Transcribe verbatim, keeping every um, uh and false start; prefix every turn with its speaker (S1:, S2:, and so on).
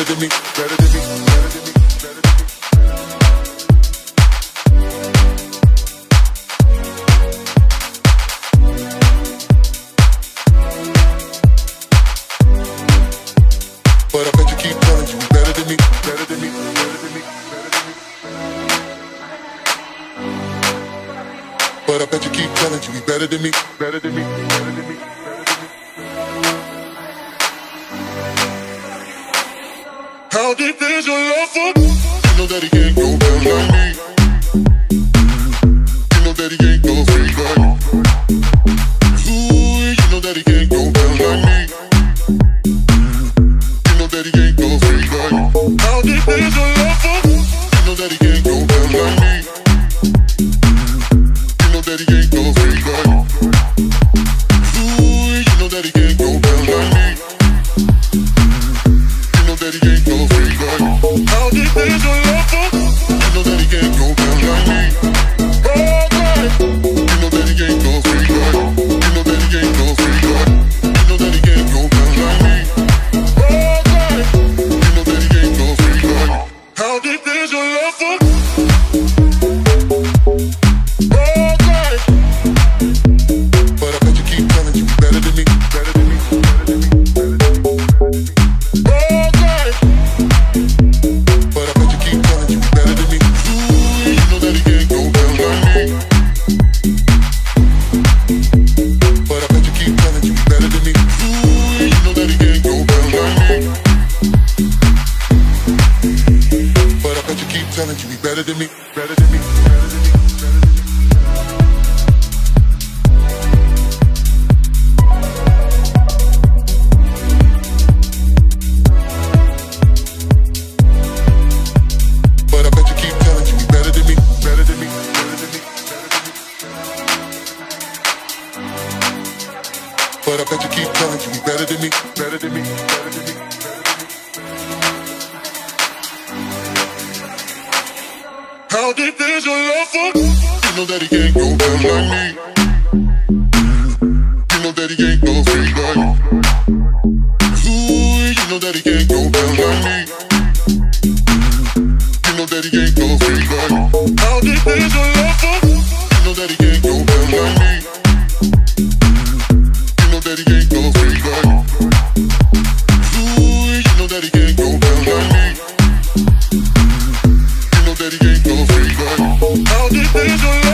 S1: than me, better than me, better than me, better than me. But I bet you keep telling you better than me, better than me, better than me, better than me. But I bet you keep telling you better than me, better than me, better than me, better than me. How deep is your love for? You know that he can't go down like me. You know that he can't go free like me. Ooh, you know that he can't go down like me. You know that he can't go free like me. How deep is your love for? You know that he can't go down like me. You know that he can't go free like me. Ooh, you know that he can't go down like me. You know that he can't go free like me. How deep is your love for? You know that he can't go down like me. Alright. You know that he can't go free like me. You know that he can't go free like me. You know that he can't go down like me. Alright. You know that he can't go free like me. How deep is your love for? Alright. But I bet you keep telling you better than me, better than me, better than me, better than me. Alright. But I bet you keep telling you better than me. Ooh, you know that he can't go down like me. But I bet you keep telling you better than me. Ooh, you know that he can't go down like me. But I bet you keep telling you he better than me, better than me, better than me, better than me. But I bet you keep telling you he better than me, better than me, better than me, better than me. But I bet you keep telling you he better than me, better than me, better than me, better than me. How deep is your love for? You know that he can't go down like me. You know that he can't go free like me. Ooh, you know that he can't go down like me. You know that he can't go free like me. How deep is your love for? You know that he can't go down like me. You know that he can't go free like me. Ooh, you know that he can't go down like me. You know that he can't go free like me. How deep is your love?